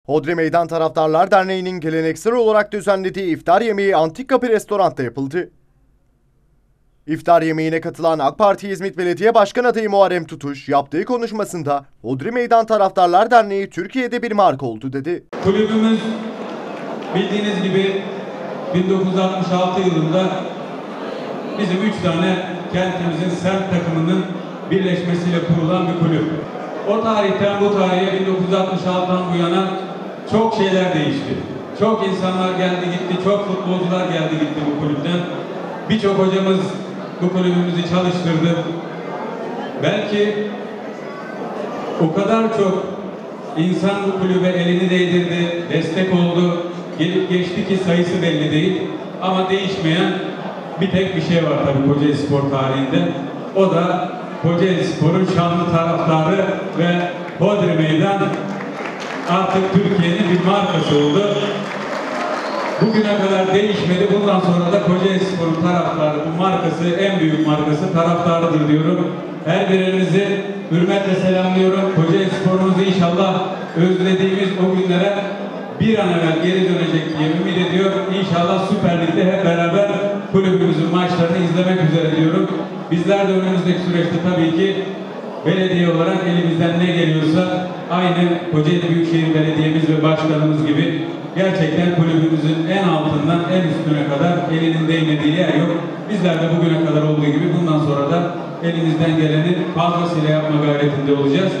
Hodri Meydan Taraftarlar Derneği'nin geleneksel olarak düzenlediği iftar yemeği Antik Kapı Restoran'ta yapıldı. İftar yemeğine katılan AK Parti İzmit Belediye Başkan adayı Muharrem Tutuş yaptığı konuşmasında Hodri Meydan Taraftarlar Derneği Türkiye'de bir marka oldu dedi. Kulübümüz bildiğiniz gibi 1966 yılında bizim 3 tane kentimizin semt takımının birleşmesiyle kurulan bir kulüp. O tarihten bu tarihe 1966'dan bu yana çok şeyler değişti. Çok insanlar geldi gitti, çok futbolcular geldi gitti bu kulüpten. Birçok hocamız bu kulübümüzü çalıştırdı. Belki o kadar çok insan bu kulübe elini değdirdi, destek oldu, gelip geçti ki sayısı belli değil. Ama değişmeyen bir tek bir şey var tabii Kocaeli Spor tarihinde. O da Kocaeli Spor'un şanlı taraftarı ve Hodri Meydan artık Türkiye'nin bir markası oldu. Bugüne kadar değişmedi. Bundan sonra da Kocaeli Spor'un taraftarı, bu markası, en büyük markası taraftarıdır diyorum. Her birinizi hürmetle selamlıyorum. Kocaeli Spor'umuzu inşallah özlediğimiz o günlere bir an evvel geri dönecek diye ümit ediyor. İnşallah Süper Lig'de hep beraber kulübümüzün maçlarını izlemek üzere diyorum. Bizler de önümüzdeki süreçte tabii ki belediye olarak elimizden ne geliyorsa aynı Kocaeli Büyükşehir Belediye'miz ve başkanımız gibi gerçekten kulübümüzün en altından en üstüne kadar elinin değmediği yer yok. Bizler de bugüne kadar olduğu gibi bundan sonra da elimizden geleni fazlasıyla yapma gayretinde olacağız.